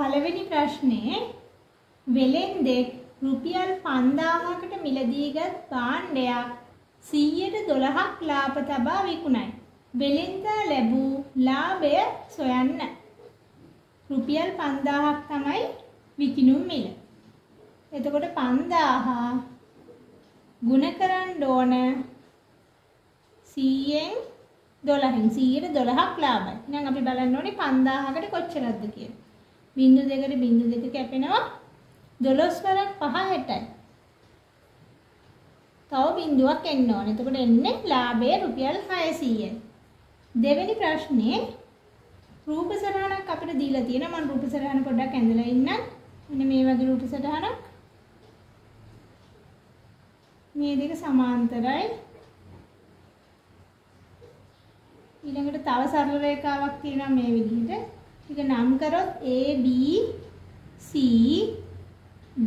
පළවෙනි ප්‍රශ්නේ වෙලෙන්දෙක් රුපියල් 5000කට මිලදීගත් භාණ්ඩයක් 112ක් ලාභ තබා විකුණයි. වෙලෙන්දා ලැබූ ලාභය සොයන්න. රුපියල් 5000ක් තමයි විකිණුම් මිල. එතකොට 5000 ගුණ කරන්න ඕන 100න් 12න් 112ක් ලාභයි. එහෙනම් අපි බලන්න ඕනේ 5000කට කොච්චරක්ද කියලා. බිංදු දෙකට බිංදු දෙක කැපෙනවා 12 වරක් 5 60යි. තව බිංදුවක් එන්න ඕනේ. එතකොට එන්නේ ලාභය රුපියල් 600යි. දෙවෙනි ප්‍රශ්නේ රූප සටහනක් අපිට දීලා තියෙනවා. මම රූප සටහන පොඩ්ඩක් ඇඳලා ඉන්නම්. මෙන්න මේ වගේ රූප සටහනක්. මේ දෙක සමාන්තරයි. ඊළඟට තව සරල රේඛාවක් තියෙනවා මේ විදිහට. ටික නම් කරොත් A B C D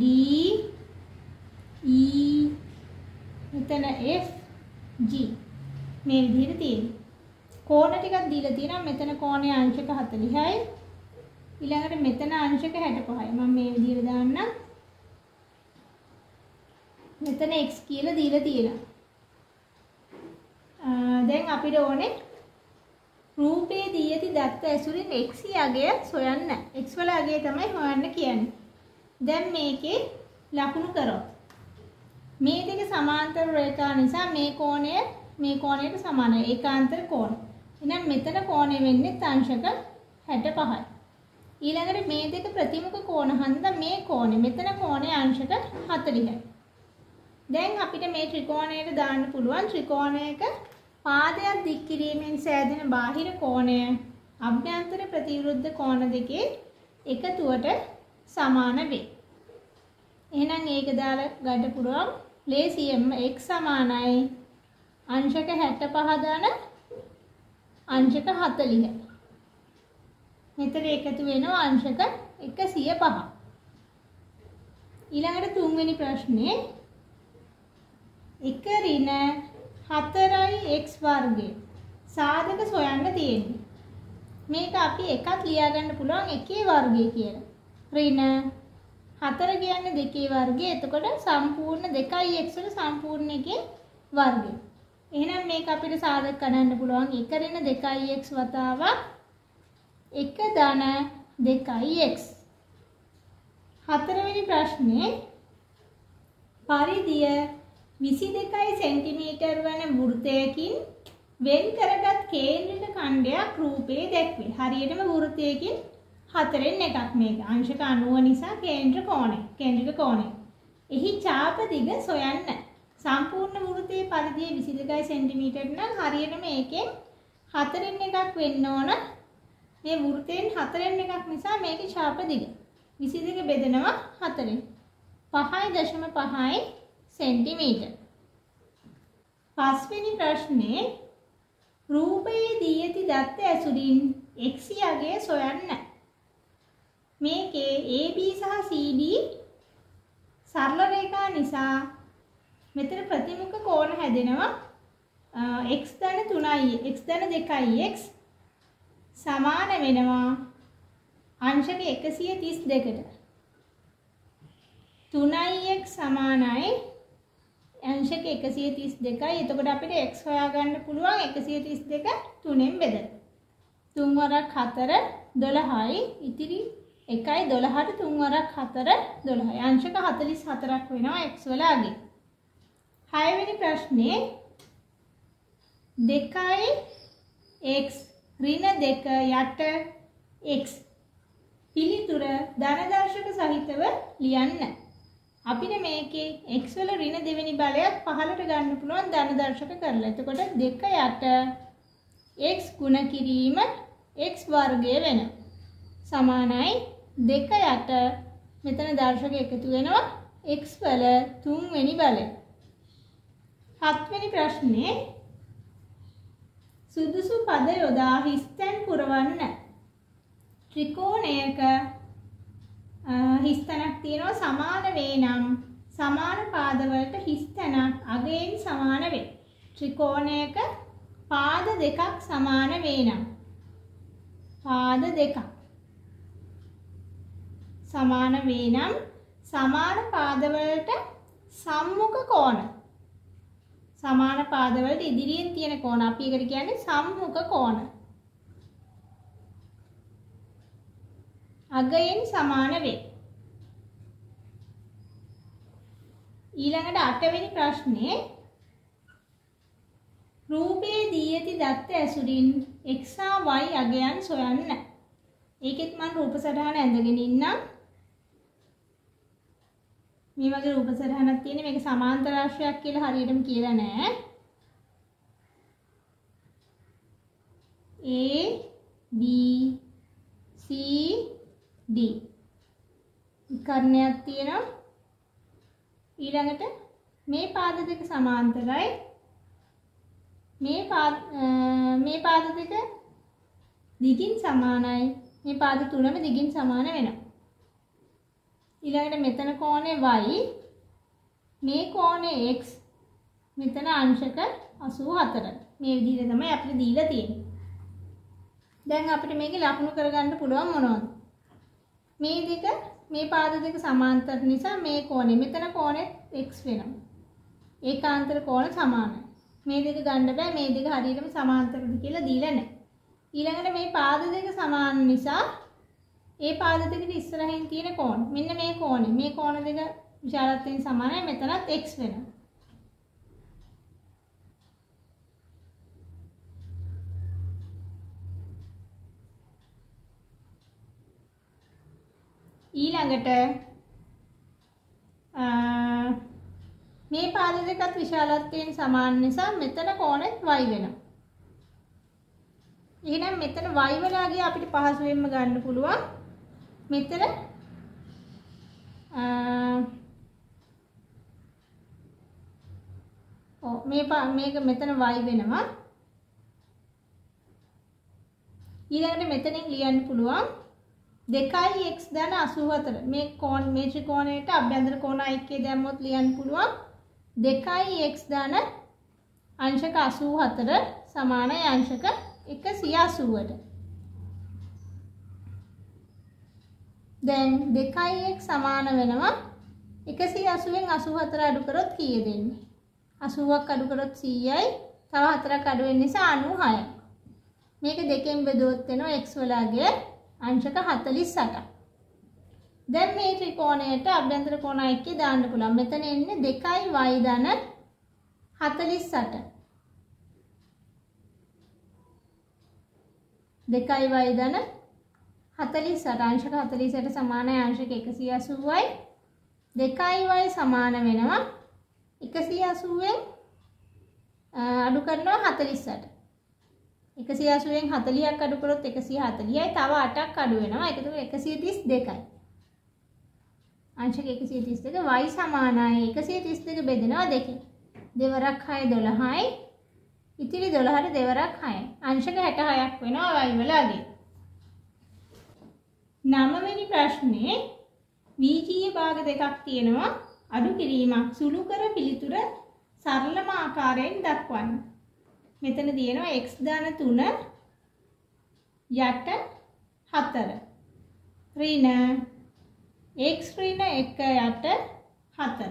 E මෙතන F G මේ විදිහට තියෙනවා. කෝණ ටිකක් දීලා තියෙනවා. මෙතන කෝණයේ අංශක 40යි. ඊළඟට මෙතන අංශක 65යි. මම මේ විදිහට දාන්නම්. මෙතන x කියලා දීලා තියෙනවා. දැන් අපිට ඕනේ රූපේ දී ඇති දත්ත ඇසුරින් x යගය සොයන්න. x වල අගය තමයි හොයන්න කියන්නේ. දැන් මේකේ ලකුණු කරොත් මේ දෙක සමාන්තර රේඛා නිසා මේ කොණය මේ කොණයට සමානයි. ඒකාන්තර කෝණ. එහෙනම් මෙතන කෝණය වෙන්නේ අංශක 65යි. ඊළඟට මේ දෙක ප්‍රතිමුඛ කෝණ හන්දා මේ කෝණය මෙතන කෝණය අංශක 40යි. දැන් අපිට මේ ත්‍රිකෝණයට දාන්න පුළුවන් ත්‍රිකෝණයක පාදයක් දික් කිරීමෙන් සෑදෙන බාහිර කෝණය අභ්‍යන්තර ප්‍රතිවිරුද්ධ කෝණ දෙකේ එකතුවට සමාන වේ. එහෙනම් ඒක දාලා ගන්න පුළුවන් ලේසියෙන්ම x සමානයි අංශක 65 දාන අංශක 40. මෙතන එකතු වෙනවා අංශක 105. ඊළඟට තුන්වෙනි ප්‍රශ්නේ 1 ඍණ 4x වර්ගය සාධක සොයන්න තියෙන්නේ. මේක අපි එකක් ලියා ගන්න පුළුවන් එකේ වර්ගය කියලා. ඍණ 4 කියන්නේ දෙකේ වර්ගය. එතකොට සම්පූර්ණ 2x වල සම්පූර්ණ එකේ වර්ගය. එහෙනම් මේක අපිට සාධක කරන්න පුළුවන් 1 ඍණ 2x වතාවක් 1 ධන 2x. හතරවෙනි ප්‍රශ්නේ පරිධිය 22 සෙන්ටිමීටර් වන වෘත්තයකින් වෙන් කරගත් කේන්ද්‍රික ඛණ්ඩයක් රූපයේ දැක්වේ. හරියටම වෘත්තයකින් 4න් එකක් මේක. අංශක 90 නිසා කේන්ද්‍රික කෝණය. එහි ඡාප දිග සොයන්න. සම්පූර්ණ වෘත්තයේ පරිධිය 22 සෙන්ටිමීටර් නම් හරියටම ඒකෙන් 4න් එකක් වෙන්න ඕන. මේ වෘත්තයෙන් 4න් එකක් නිසා මේකේ ඡාප දිග 22 බෙදෙනවා 4න් 5.5 सेंटीमीटर. पांचवेनी प्रश्ने रूपये दी ඇති දත්ත ඇසුරින් x යගය සොයන්න. මේකේ AB සහ CD සරල රේඛා නිසා මෙතන ප්‍රතිමුඛ කෝණ හැදෙනවා x ධන 3යි x ධන 2යි x සමාන වෙනවා අංශක 132ට. 3x සමානයි අංශක 132යි. එතකොට අපිට x හොයාගන්න පුළුවන් 132 3ෙන් බෙදලා. 3 වරක් 4 12යි. ඉතිරි 1යි 12ට 3 වරක් 4 12යි. අංශක 44ක් වෙනවා x වල අගය. 6 වෙනි ප්‍රශ්නේ 2x ඍණ 2 යට x පිළිතුර ධනදර්ශක සහිතව ලියන්න. අපිට මේකේ x වල ඍණ දෙවෙනි බලයක් පහළට ගන්න පුළුවන් ධනදර්ශක කරලා. එතකොට 2 යට x ගුණ කිරීම x වර්ගය වෙනවා. සමානයි 2 යට මෙතන දර්ශක එකතු වෙනවා x වල 3 වෙනි බලය. 7 වෙනි ප්‍රශ්නේ සුදුසු පද යොදා හිස්තැන් පුරවන්න. ත්‍රිකෝණයක හිස්තැනක් තියෙනවා සමාන වේ නම් සමාන පාදවලට හිස්තැනක් අගයෙන් සමාන වේ. ත්‍රිකෝණයක පාද දෙකක් සමාන වේ නම් පාද දෙකක් සමාන වේ නම් සමාන පාදවලට සම්මුඛ කෝණ. සමාන පාදවලට ඉදිරියෙන් තියෙන කෝණ අපි ඒකට කියන්නේ සම්මුඛ කෝණ. අගයෙන් සමාන වේ. ඊළඟට 8 වෙනි ප්‍රශ්නේ රූපයේ දී ඇති දත්ත ඇසුරින් x හා y අගයන් සොයන්න. ඒකෙත් මම රූප සටහන ඇඳගෙන ඉන්නම්. මේ වගේ රූප සටහනක් තියෙන මේක සමාන්තර රාශියක් කියලා හරියටම කියලා නෑ. A B C D විකර්ණයක් තියෙනවා. ඊළඟට මේ පාද දෙක සමාන්තරයි. මේ පාද දෙක දිගින් සමානයි. මේ පාද තුනම දිගින් සමාන වෙනවා. ඊළඟට මෙතන කෝණය y, මේ කෝණය x, මෙතන අංශක 84. මේ විදිහට තමයි අපිට දීලා තියෙන්නේ. දැන් අපිට මේකේ ලකුණු කරගන්න පුළුවන් මොනවද? මේ දෙක මේ පාද දෙක සමාන්තර නිසා මේ කෝණය මෙතන කෝණෙත් x වෙනවා. ඒකාන්තර කෝණ සමානයි. මේ දෙක ගන්න බෑ, මේ දෙක හරියටම සමාන්තරද කියලා දීලා නැහැ. ඊළඟට මේ පාද දෙක සමාන නිසා ඒ පාද දෙකට ඉස්සරහින් තියෙන කෝණ මෙන්න මේ කෝණය. මේ කෝණ දෙක විශාලත්වයෙන් සමානයි. මෙතනත් x වෙනවා. ඊළඟට මේ පාද දෙකත් විශාලත්වයෙන් සමාන නිසා මෙතන කෝණෙත් y වෙනවා. එහෙනම් මෙතන y වලගේ අපිට පහසුවෙන්ම ගන්න පුළුවන්. මෙතන මේක මෙතන y වෙනවා. ඊළඟට මෙතනින් ලියන්න පුළුවන් 2x ධන 84. මේ ත්‍රිකෝණයට අභ්‍යන්තර කෝණ ഐක්‍යය දැම්මොත් ලියන්න පුළුවන් 2x ධන අංශක 84 සමානයි අංශක 180ට. දැන් 2x සමාන වෙනවා 180න් 84 අඩු කරොත් කීයද එන්නේ? 80ක් අඩු කරොත් 100යි. තව 4ක් අඩු වෙන නිසා 96යි. මේක දෙකෙන් බෙදුවොත් වෙනවා x වලගේ අංශක 48ක්. දැන් මේ ත්‍රිකෝණයට අභ්‍යන්තර කෝණ ഐක්‍යය දාන්න පුළුවන්. මෙතන එන්නේ 2y ධන 48. 2y ධන 48 අංශක 48ට සමානයි අංශක 180යි. 2y සමාන වෙනවා 180න් අඩු කරනවා 48. 180න් 40ක් අඩු කරොත් 140යි. තව 8ක් අඩු වෙනවා. ඒක තමයි 132යි. අංශක 132 y සමානයි 132 බෙදෙනවා දෙකෙන්. දෙවරක් 6 12යි. ඉතිරි 12ට දෙවරක් 6යි. අංශක 66ක් වෙනවා y වලගේ. 9 වෙනි ප්‍රශ්නේ වීජීය භාග දෙකක් තියෙනවා. අඩු කිරීමක් සුළු කර පිළිතුර සරලම ආකාරයෙන් දක්වන්න. මෙතන තියෙනවා x ධන 3 යට 4 ඍණ x ඍණ 1 යට 4.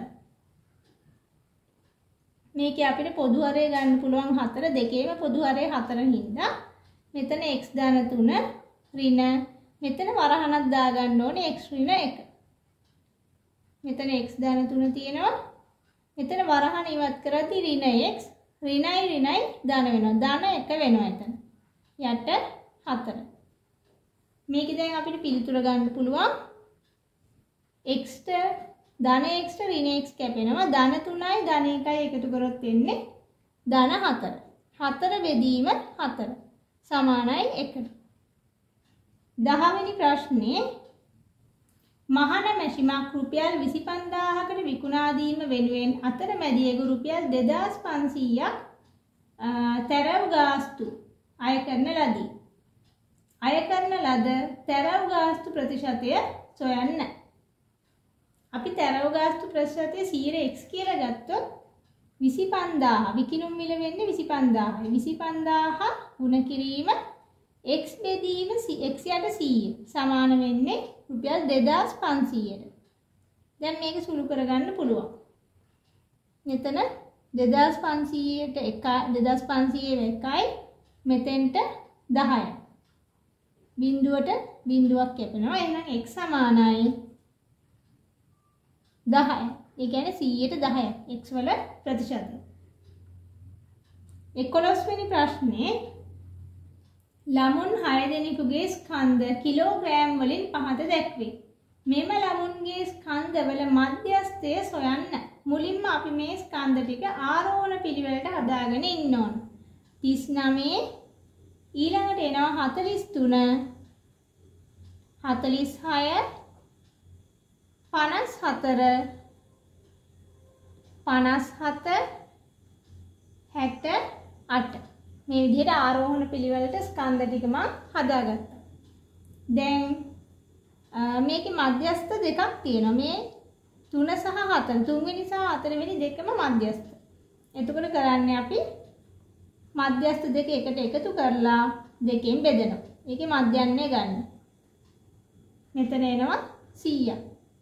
මේකේ අපිට පොදු හරය ගන්න පුළුවන් 4 දෙකේම පොදු හරය 4 හින්දා මෙතන x ධන 3 ඍණ මෙතන වරහණක් දාගන්න ඕනේ x ඍණ 1. මෙතන x ධන 3 තියෙනවා. මෙතන වරහණ ඉවත් කරද්දී ඍණ x ඍණයි ධන වෙනවා. ධන 1 වෙනවා එතන. යට 4. මේක දැන් අපිට පිළිතුර ගන්න පුළුවන් x ට ධන x ට ඍණ x කැපෙනවා. ධන 3යි ධන 1යි එකතු කරොත් එන්නේ ධන 4. 4 බෙදීම 4 සමානයි 1ට. 10 වෙනි ප්‍රශ්නේ මහන මැෂිමක් රුපියල් 25000කට විකුණා දීම වෙනුවෙන් අතරමැදියෙකු රුපියල් 2500ක් තැරව් ගාස්තු අය කරන ලදී. අය කරන ලද තැරව් ගාස්තු ප්‍රතිශතය සොයන්න. අපි තැරව් ගාස්තු ප්‍රතිශතය 100x කියලා ගත්තොත් 25000 විකිණුම් මිල වෙන්නේ 25000යි. 25000 ගුණ කිරීම x බෙදීම x යට 100 සමාන වෙන්නේ රුපියල් 2500ට. දැන් මේක සුළු කරගන්න පුළුවන්. මෙතන 2500ට 2500 මෙතෙන්ට 10යි. බිඳුවට බිඳුවක් කැපෙනවා. එහෙනම් x සමානයි 10. ඒ කියන්නේ 100ට 10ක් x වල ප්‍රතිශතය. 11 වෙනි ප්‍රශ්නේ ළමුන් 6 දෙනෙකුගේ ස්කන්ධ කිලෝග්‍රෑම් වලින් පහත දැක්වේ. මෙම ළමුන්ගේ ස්කන්ධවල මධ්‍යස්ථය සොයන්න. මුලින්ම අපි මේ ස්කන්ධ ටික ආරෝහණ පිළිවෙලට හදාගෙන ඉන්න ඕන. 39 ඊළඟට එනවා 43 46 54 57 68 මේ විදිහට ආරෝහණ පිළිවෙලට ස්කන්ධ ටික මම හදාගත්තා. දැන් මේකේ මධ්‍යස්ථ දෙකක් තියෙනවා. මේ 3 සහ 4 තුන්වෙනි සහ හතරවෙනි දෙකම මධ්‍යස්ථ. එතකොට කරන්නේ අපි මධ්‍යස්ථ දෙක එකට එකතු කරලා දෙකෙන් බෙදනවා. ඒකේ මධ්‍යන්නේ ගන්න. මෙතන එනවා 100.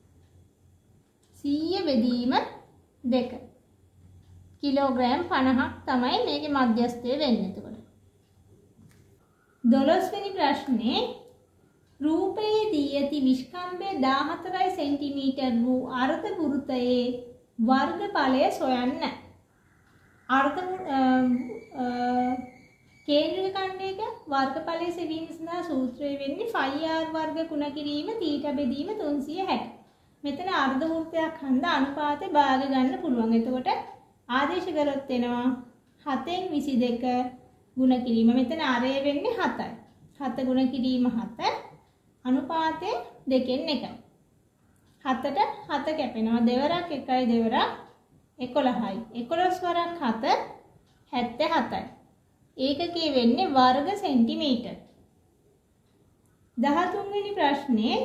100 බෙදීම 2. කිලෝග්‍රෑම් 50ක් තමයි මේකේ මධ්‍යස්ථය වෙන්නේ. එතකොට 12 වෙනි ප්‍රශ්නේ රූපයේ දී ඇති විස්කම්භය 14 සෙන්ටිමීටර් වූ අර්ධ වෘත්තයේ වර්ගඵලය සොයන්න. අර්ධ කේන්ද්‍රික ඛණ්ඩයක වර්ගඵලය සෙවීම සඳහා සූත්‍රය වෙන්නේ 5r වර්ග ගුණ කිරීම θ බෙදීම 360. මෙතන අර්ධ වෘත්තයක් හන්ද අනුපාතේ භාග ගන්න පුළුවන්. එතකොට ආදේශ කරොත් එනවා 7න් 22 ගුණ කිරීම. මෙතන අරය වෙන්නේ 7යි. 7 ගුණ කිරීම 7 අනුපාතේ 2න් 1යි. 7ට 7 කැපෙනවා. දෙවරක් 1යි දෙවරක් 11යි. 11 වරක් 7 77යි. ඒකකයේ වෙන්නේ වර්ග සෙන්ටිමීටර්. 13 වෙනි ප්‍රශ්නේ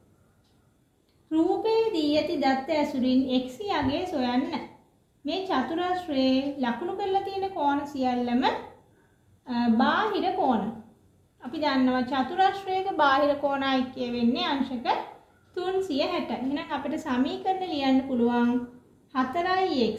රූපයේ දී ඇති දත්ත ඇසුරින් x යගේ සොයන්න. මේ චතුරස්‍රයේ ලකුණු කරලා තියෙන කෝණ සියල්ලම බාහිර කෝණ. අපි දන්නවා චතුරස්‍රයක බාහිර කෝණ ഐක්‍ය වෙන්නේ අංශක 360. එහෙනම් අපිට සමීකරණ ලියන්න පුළුවන් 4x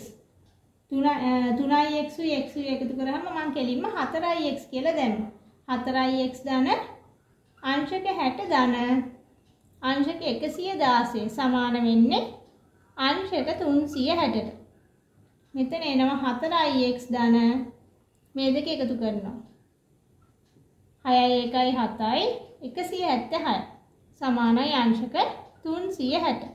3x x එකතු කරාම මම කෙලින්ම 4x කියලා දැම්මා. 4x ධන අංශක 60 ධන අංශක 116 සමාන වෙන්නේ අංශක 360ට. මෙතන එනවා 4x ධන මේ දෙක එකතු කරනවා. 6යි 1යි 7යි 176 සමානයි අංශක 360.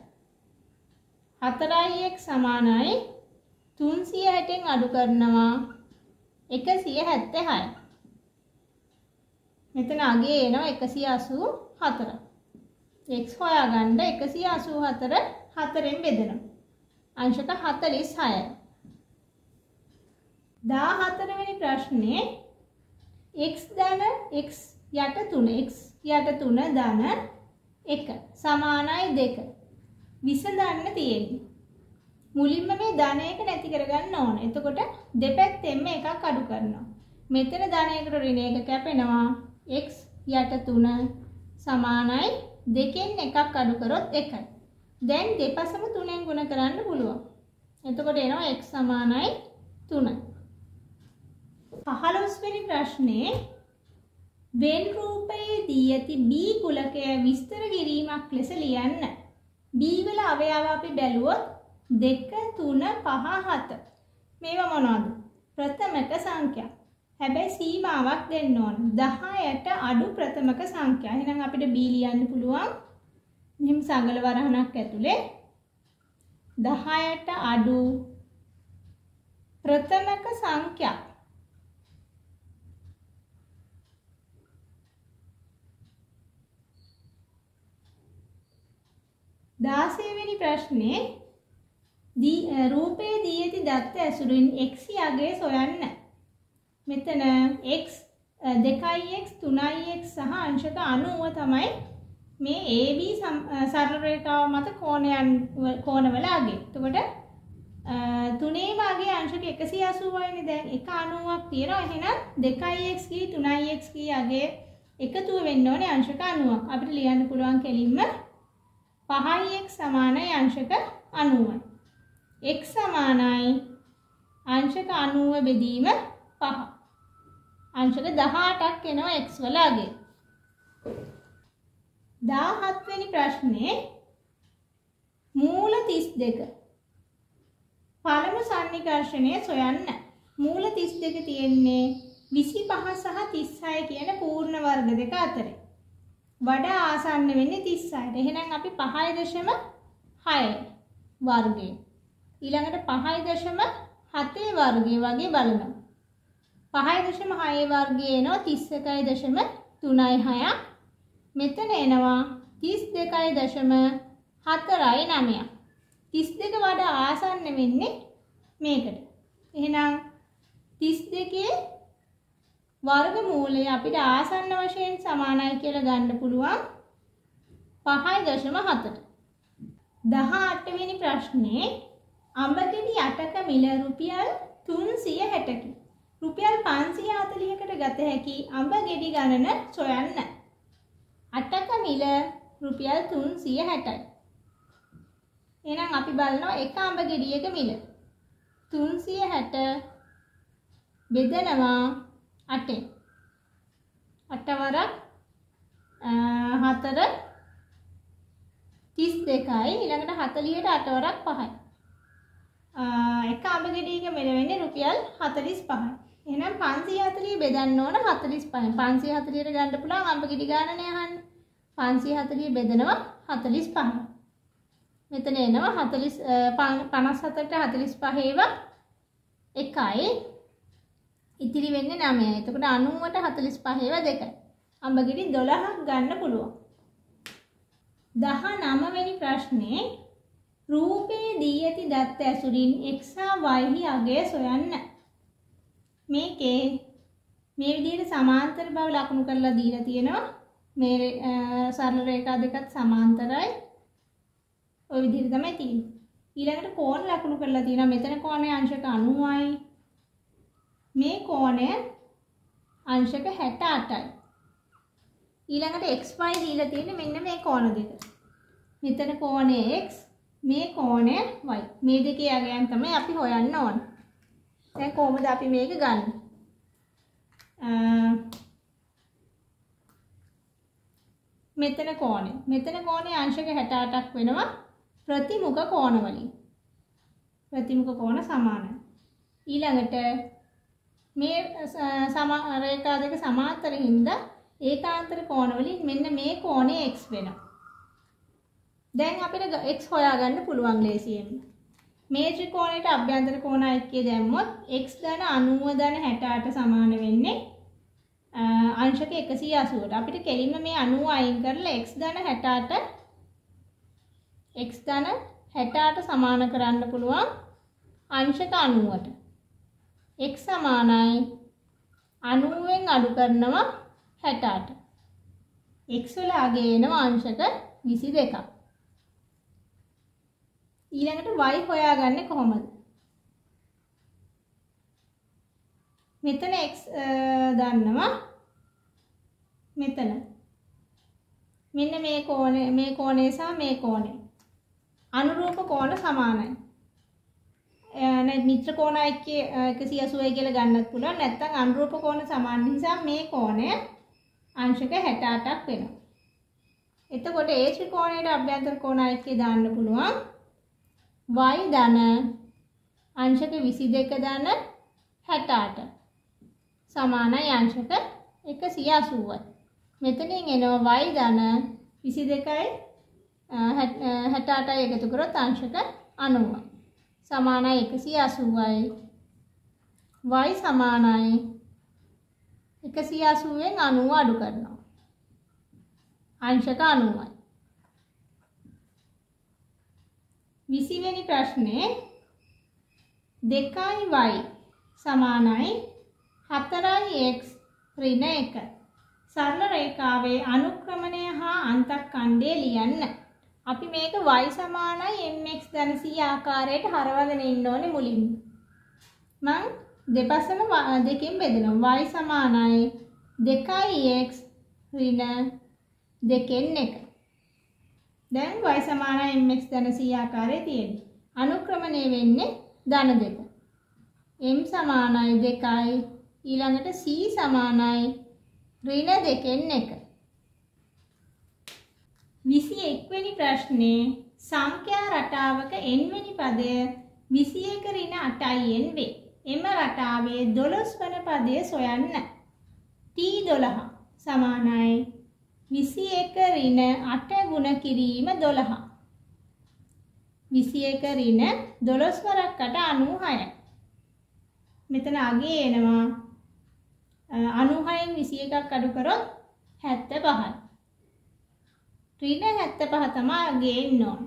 4x සමානයි 360න් අඩු කරනවා 176. මෙතන අගේ එනවා 184. x හොයාගන්න 184 4ෙන් බෙදනවා. අංශක 46යි. 14 වෙනි ප්‍රශ්නේ x ධන x යට 3 x යට 3 ධන 1 සමානයි 2 විසඳන්න තියෙන්නේ. මුලින්ම මේ ධනයක නැති කරගන්න ඕන. එතකොට දෙපැත්තෙන්ම එකක් අඩු කරනවා. මෙතන ධනයකට ඍණ එක කැපෙනවා. x යට 3 සමානයි 2න් එකක් අඩු කරොත් 1යි. දැන් දෙපසම 3ෙන් ගුණ කරන්න පුළුවන්. එතකොට එනවා x සමානයි 3. 15 වෙනි ප්‍රශ්නේ වෙන් රූපයේ දී ඇති b කුලකය විස්තර කිරීමක් ලෙස ලියන්න. b වල අවයව අපි බැලුවොත් 2 3 5 7 මේවා මොනවද? ප්‍රථමක සංඛ්‍යා. හැබැයි සීමාවක් දෙන්න ඕන. 10ට අඩු ප්‍රථමක සංඛ්‍යා. එහෙනම් අපිට b ලියන්න පුළුවන් මෙහෙම සංගල වරහණක් ඇතුලේ 10ට අඩු ප්‍රථමක සංඛ්‍යා. 16 වෙනි ප්‍රශ්නේ රූපයේ දී ඇති දත්ත ඇසුරින් x යගේ සොයන්න. මෙතන x 2x 3x සහ අංශක 90 තමයි මේ AB සරල රේඛාව මත කෝණවල අගේ. එතකොට තුනේම අගේ අංශක 180යිනේ. දැන් එක 90ක් තියෙනවා. එහෙනම් 2x කී 3x කී අගේ එකතුව වෙන්න ඕනේ අංශක 90ක්. අපිට ලියන්න පුළුවන් කෙලින්ම 5x සමානයි අංශක 90යි. x සමානයි අංශක 90 බෙදීම 5. අංශක 18ක් එනවා x වල අගය. 17 වෙනි ප්‍රශ්නේ මූල 32. පළමු සන්නිකර්ෂණය සොයන්න. මූල 32 තියෙන්නේ 25 සහ 36 කියන පූර්ණ වර්ග දෙක අතරේ. වඩා ආසන්න වෙන්නේ 36ට. එහෙනම් අපි 5.6 වර්ගය. ඊළඟට 5.7 වර්ගය වගේ බලනවා. 5.6 වර්ගය එනවා 31.36ක්. මෙතන එනවා 32.49ක්. 32 වඩා ආසන්න වෙන්නේ මේකට. එහෙනම් 32 වර්ගමූලය අපිට ආසන්න වශයෙන් සමානයි කියලා ගන්න පුළුවන් 5.7ට. 18 වෙනි ප්‍රශ්නේ අඹගෙඩි 8ක මිල රුපියල් 360කි. රුපියල් 540කට ගත හැකි අඹගෙඩි ගණන සොයන්න. 8ක මිල රුපියල් 360යි. එහෙනම් අපි බලනවා එක අඹගෙඩියක මිල 360 බෙදනවා 8ෙන්. 8 වරක් 4 32යි. ඊළඟට 40ට 8 වරක් 5යි. එක අඹගෙඩියක මිල වෙන්නේ රුපියල් 45යි. එහෙනම් 540 බෙදන්න ඕන 45න්. 540ට ගන්න පුළුවන් අඹගෙඩි ගානනේ අහන්නේ. 540 බෙදනවා 45. මෙතන එනවා 57ට 45 ඒවා 1යි. ඉතිරි වෙන්නේ 9යි. එතකොට 90ට 45 ඒවා 2යි. අඹගෙඩි 12ක් ගන්න පුළුවන්. 19 වෙනි ප්‍රශ්නේ රූපේ දී ඇති දත්ත ඇසුරින් x හා y හි අගය සොයන්න. මේකේ මේ විදිහට සමාන්තර බව ලකුණු කරලා දීලා තියෙනවා. මේ සරල රේඛා දෙකත් සමාන්තරයි. ওই විදිහට තමයි තියෙන්නේ. ඊළඟට කෝණ ලකුණු කරලා තියෙනවා. මෙතන කෝණය අංශක 90යි. මේ කෝණය අංශක 68යි. ඊළඟට xy දීලා තියෙන්නේ මෙන්න මේ කෝණ දෙක. මෙතන කෝණය x, මේ කෝණය y. මේ දෙකේ අගයන් තමයි අපි හොයන්න ඕන. දැන් කොහොමද අපි මේක ගන්න? මෙතන කෝණය අංශක 68ක් වෙනවා ප්‍රතිමුඛ කෝණ වලින්. ප්‍රතිමුඛ කෝණ සමානයි. ඊළඟට මේ රේඛා දෙක සමාන්තරින් හින්දා ඒකාන්තර කෝණ වලින් මෙන්න මේ කෝණය x වෙනවා. දැන් අපිට x හොයාගන්න පුළුවන් ලේසියෙන්. මේ ත්‍රිකෝණයට අභ්‍යන්තර කෝණ ഐක්‍ය දැම්මොත් x ධන 90 ධන 68 සමාන වෙන්නේ අංශක 180ට. අපිට කෙලින්ම මේ 90 අයින් කරලා x ධන 68 සමාන කරන්න පුළුවන් අංශක 90ට. x සමානයි 90ෙන් අඩු කරනවා 68. x වල අගය එනවා අංශක 22ක්. ඊළඟට y හොයාගන්නේ කොහොමද? මෙතන x දන්නවා. මෙතන මෙන්න මේ කෝණය සහ මේ කෝණය අනුරූප කෝණ සමානයි. මිත්‍ර කෝණ ഐක්‍ය 180 කියලා ගන්නත් පුළුවන්. නැත්නම් අනුරූප කෝණ සමාන නිසා මේ කෝණය අංශක 68ක් වෙනවා. එතකොට ඒ ත්‍රිකෝණයට අභ්‍යන්තර කෝණ ഐක්‍ය දාන්න පුළුවන්. y ධන අංශක 22 ධන 68 සමානයි අංශක 180යි. මෙතනින් එනවා y ධන 22යි 68යි එකතු කරොත් අංශක 90යි. සමානයි 180යි. y සමානයි 180ෙන් 90 අඩු කරනවා. අංශක 90යි. 20 වෙනි ප්‍රශ්නේ 2y සමානයි 4x ඍණ 1. සරල රේඛාවේ අනුක්‍රමණය හා අන්තක්ඛණ්ඩය ලියන්න. අපි මේක y සමානයි mx ධන c ආකාරයට හරවගෙන ඉන්න ඕනේ මුලින්ම. මං දෙපසම දෙකෙන් බෙදනවා. y සමානයි 2x ඍණ 2න් 1. දැන් y සමානයි mx ධන c ආකාරයේ තියෙන්නේ. අනුක්‍රමණය වෙන්නේ ධන 2. m සමානයි 2යි ඊළඟට c සමානයි ඍණ 2න් 1. 21 වෙනි ප්‍රශ්නේ සංඛ්‍යා රටාවක n වෙනි පදය 21 ඍණ 8යි n වේ. එම රටාවේ 12 වන පදය සොයන්න. t12 සමානයි 21 ඍණ 8 ගුණ කිරීම 12. 21 ඍණ 12 වරක් 8 96යි. මෙතන අගේ එනවා 96න් 21ක් අඩු කරොත් 75යි. ඍණ 75 තමයි අගේ එන්න ඕන.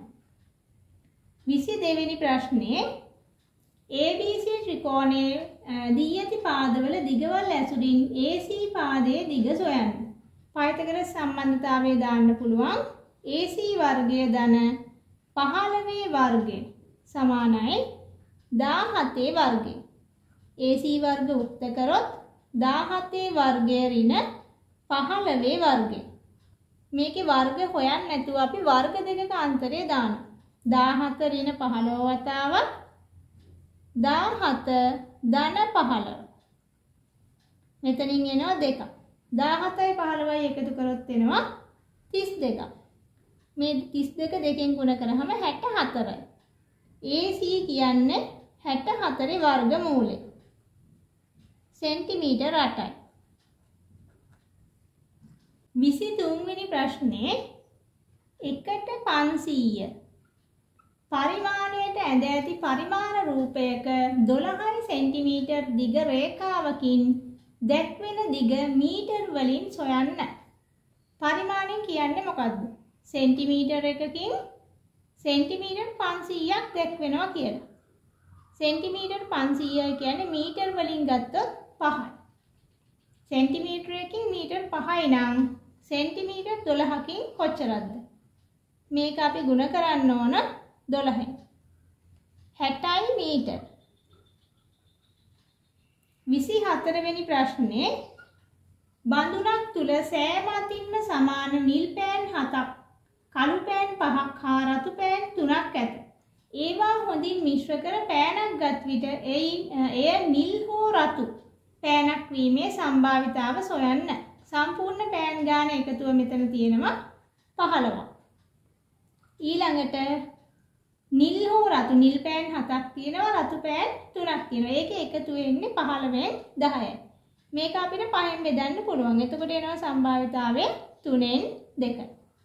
22 වෙනි ප්‍රශ්නේ ABC ත්‍රිකෝණයේ දී ඇති පාදවල දිගවල් ඇසුරින් AC පාදයේ දිග සොයන්න. පයිතගොරස් සම්බන්ධතාවය දාන්න පුළුවන්. AC වර්ගය ධන 15 වර්ගය සමානයි 17 වර්ගය. AC වර්ග උක්ත කරොත් 17 වර්ගය ඍණ 15 වර්ගය. මේකේ වර්ග හොයන්න නැතුව අපි වර්ග දෙකක අන්තරය දානවා. 17 ඍණ 15 වතාවක් 17 ධන 15. මෙතනින් එනවා 2. 17යි 15යි එකතු කරොත් එනවා 32. මේ 32 දෙකෙන් ගුණ කරාම 64යි. AC කියන්නේ 64 වර්ගමූලය. සෙන්ටිමීටර 8යි. 23 වෙනි ප්‍රශ්නේ 1ට 500 පරිමාණයට ඇඳ ඇති පරිමාණ රූපයක 12 සෙන්ටිමීටර් දිග රේඛාවකින් දැක්වෙන දිග මීටර් වලින් සොයන්න. පරිමාණය කියන්නේ මොකද්ද? සෙන්ටිමීටර එකකින් සෙන්ටිමීටර් 500ක් දැක්වෙනවා කියලා. සෙන්ටිමීටර් 500යි කියන්නේ මීටර් වලින් ගත්තොත් 5යි. සෙන්ටිමීටර එකකින් මීටර් 5යි නම් සෙන්ටිමීටර් 12කින් කොච්චරද? මේක අපි ගුණ කරන්න ඕන 12යි. 60යි මීටර්. 24 වෙනි ප්‍රශ්නේ බඳුනක් තුල සෑම අතින්ම සමාන නිල් පෑන් 7ක්, කළු පෑන් 5ක් හා රතු පෑන් 3ක් ඇත. ඒවා හොඳින් මිශ්‍ර කර පෑනක් ගත් විට එය නිල් හෝ රතු පෑනක් වීමේ සම්භාවිතාව සොයන්න. සම්පූර්ණ පෑන් ගාන එකතුව මෙතන තියෙනවා 15ක්. ඊළඟට නිල් හෝ රතු නිල් පෑන් 7ක් තියෙනවා, රතු පෑන් 3ක් තියෙනවා. ඒකේ එකතු වෙන්නේ 15න් 10යි. මේක අපිට 5න් බෙදන්න පුළුවන්. එතකොට එනවා සම්භාවිතාවය 3න් 2.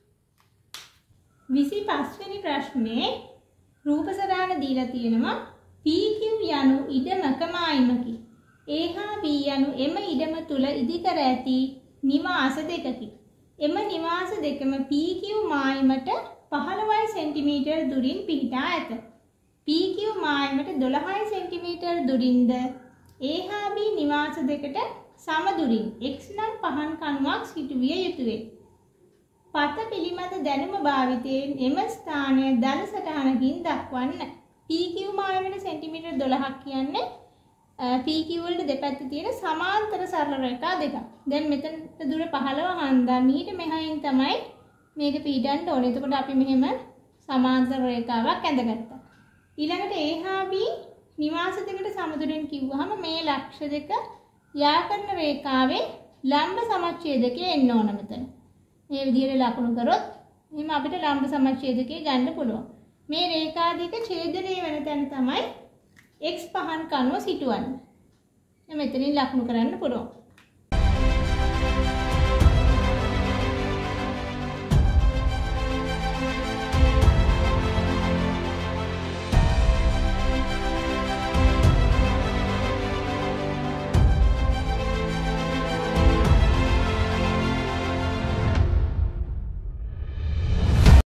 25 වෙනි ප්‍රශ්නේ රූප සටහන දීලා තියෙනවා. PQ යනු ඉඩමක මායිමකි. A හා B යනු එම ඉඩම තුල ඉදිකර ඇති නිවාස දෙකකි. එම නිවාස දෙකම PQ මායිමට 15 සෙන්ටිමීටර් දුරින් පිහිටා ඇත. PQ මායිමට 12 සෙන්ටිමීටර් දුරින්ද A හා B නිවාස දෙකට සම දුරින් x නම් පහන් කණුවක් සිටුවිය යුතුය. පත පිළිබඳ දැනුම භාවිතයෙන් එම ස්ථානය දල සටහනකින් දක්වන්න. PQ මායිමට සෙන්ටිමීටර් 12ක් කියන්නේ PQ වලට දෙපැත්තේ තියෙන සමාන්තර සරල රේඛා දෙකක්. දැන් මෙතන දුර 15 හන්දා මීට මෙහායින් තමයි මේක පිටන්න ඕනේ. එතකොට අපි මෙහෙම සමාන්තර රේඛාවක් ඇඳගත්තා. ඊළඟට A හා B නිවාස දෙකට සමදුරින් කිව්වහම මේ ලක්ෂ දෙක යා කරන රේඛාවේ ලම්බ සමච්ඡේදකයේ එන්න ඕන මෙතන. මේ විදිහට ලකුණු කරොත් එහෙනම් අපිට ලම්බ සමච්ඡේදකයේ ගන්න පුළුවන්. මේ රේඛා දෙක ඡේදනය වෙන තැන තමයි x පහන් කණුව සිටවන්නේ. මෙතනින් ලකුණු කරන්න පුළුවන්.